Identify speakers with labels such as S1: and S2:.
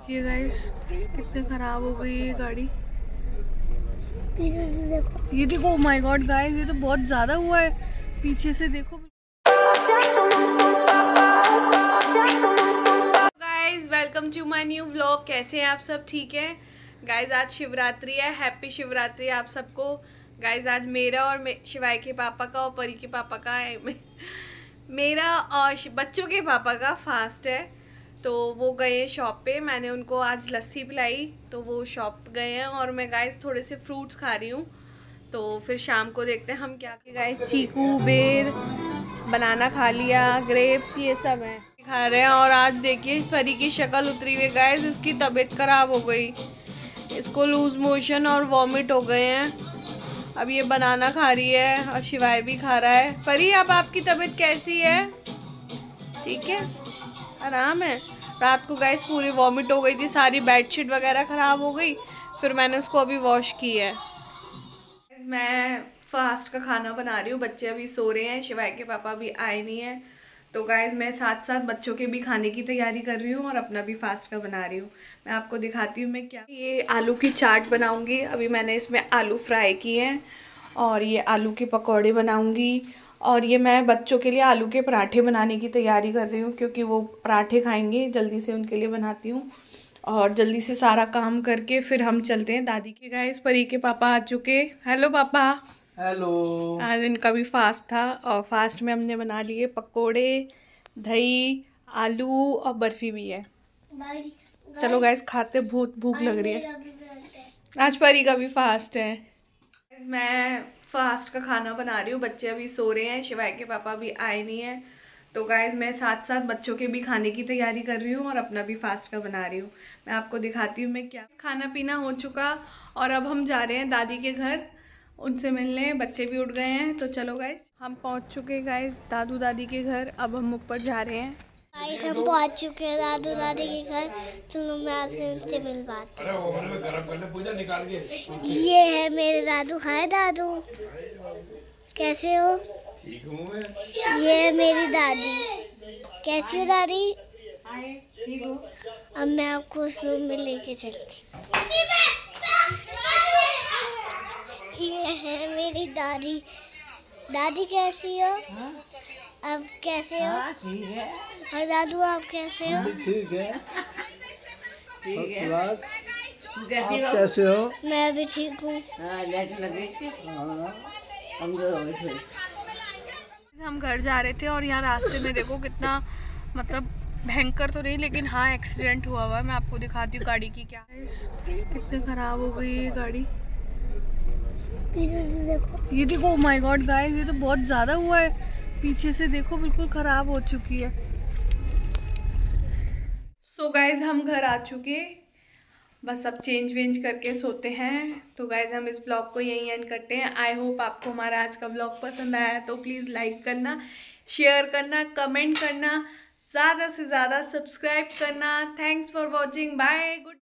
S1: देखिए गाइस कितने खराब हो गई ये गाड़ी।
S2: पीछे से देखो,
S1: ये देखो, माय गॉड गाइस, ये तो बहुत ज्यादा हुआ है। पीछे से देखो guys, welcome to my new vlog. कैसे हैं आप सब? ठीक है गाइस, आज शिवरात्रि है। हैप्पी शिवरात्रि आप सबको। गाइस आज मेरा और शिवाय के पापा का और परी के पापा का है मेरा और बच्चों के पापा का फास्ट है। तो वो गए शॉप पे, मैंने उनको आज लस्सी पिलाई तो वो शॉप गए हैं और मैं गाइस थोड़े से फ्रूट्स खा रही हूँ। तो फिर शाम को देखते हैं हम क्या। गाइस चीकू, बेर, बनाना खा लिया, ग्रेप्स ये सब हैं खा रहे हैं। और आज देखिए परी की शक्ल उतरी हुई गाइस, इसकी तबीयत खराब हो गई, इसको लूज मोशन और वॉमिट हो गए हैं। अब ये बनाना खा रही है और शिवाय भी खा रहा है। परी अब आपकी तबीयत कैसी है? ठीक है, आराम है। रात को गाइस पूरी वॉमिट हो गई थी, सारी बेडशीट वगैरह खराब हो गई, फिर मैंने उसको अभी वॉश की है। मैं फास्ट का खाना बना रही हूँ, बच्चे अभी सो रहे हैं, शिवाय के पापा भी आए नहीं हैं। तो गाइस मैं साथ साथ बच्चों के भी खाने की तैयारी कर रही हूँ और अपना भी फास्ट का बना रही हूँ। मैं आपको दिखाती हूँ मैं क्या। ये आलू की चाट बनाऊँगी। अभी मैंने इसमें आलू फ्राई किए हैं और ये आलू के पकौड़े बनाऊँगी। और ये मैं बच्चों के लिए आलू के पराठे बनाने की तैयारी कर रही हूँ, क्योंकि वो पराठे खाएंगे। जल्दी से उनके लिए बनाती हूँ और जल्दी से सारा काम करके फिर हम चलते हैं दादी के। गाइस परी के पापा आ चुके। हेलो पापा।
S3: हेलो।
S1: आज इनका भी फास्ट था और फास्ट में हमने बना लिए पकोड़े, दही, आलू और बर्फी भी है। चलो गाइस खाते, बहुत भूख लग रही है। आज परी का भी फास्ट है। मैं फास्ट का खाना बना रही हूँ, बच्चे अभी सो रहे हैं, शिवाय के पापा भी आए नहीं हैं। तो गाइस मैं साथ साथ बच्चों के भी खाने की तैयारी कर रही हूँ और अपना भी फास्ट का बना रही हूँ। मैं आपको दिखाती हूँ मैं क्या। खाना पीना हो चुका और अब हम जा रहे हैं दादी के घर, उनसे मिलने। बच्चे भी उठ गए हैं। तो चलो गाइस हम पहुँच चुके गाइस दादू दादी के घर। अब हम ऊपर जा रहे हैं।
S2: गाइस हम पहुंच चुके हैं दादू दादी के घर। चलो मैं आपसे उनसे मिलवाती हूँ। ये है मेरे दादू। हाय दादू, कैसे हो?
S3: ठीक हूँ मैं।
S2: ये है मेरी दादी। कैसी हो दादी?
S1: ठीक हो?
S2: अब मैं आपको उस रूम में लेके चलती हूँ। ये है मेरी दादी। दादी कैसी हो? अब कैसे हो?
S4: ठीक है।
S2: और दादू आप कैसे हो?
S3: ठीक है।
S4: ठीक है।
S3: तू
S4: कैसी हो?
S3: कैसे हो?
S2: मैं भी ठीक हूँ।
S4: लेट लगे कमजोर हो गई थोड़ी।
S1: हम घर जा रहे थे और यहाँ रास्ते में देखो कितना, मतलब भयंकर तो नहीं लेकिन हाँ एक्सीडेंट हुआ हुआ है। मैं आपको दिखाती हूँ गाड़ी की क्या कितने खराब हो गई ये गाड़ी।
S2: पीछे से देखो,
S1: ये देखो, माय गॉड गाइस, ये तो बहुत ज्यादा हुआ है। पीछे से देखो बिल्कुल खराब हो चुकी है। सो गाइस हम घर आ चुके, बस अब चेंज वेंज करके सोते हैं। तो गाइज हम इस ब्लॉग को यहीं एंड करते हैं। आई होप आपको हमारा आज का ब्लॉग पसंद आया, तो प्लीज़ लाइक करना, शेयर करना, कमेंट करना, ज़्यादा से ज़्यादा सब्सक्राइब करना। Thanks for watching, bye, good.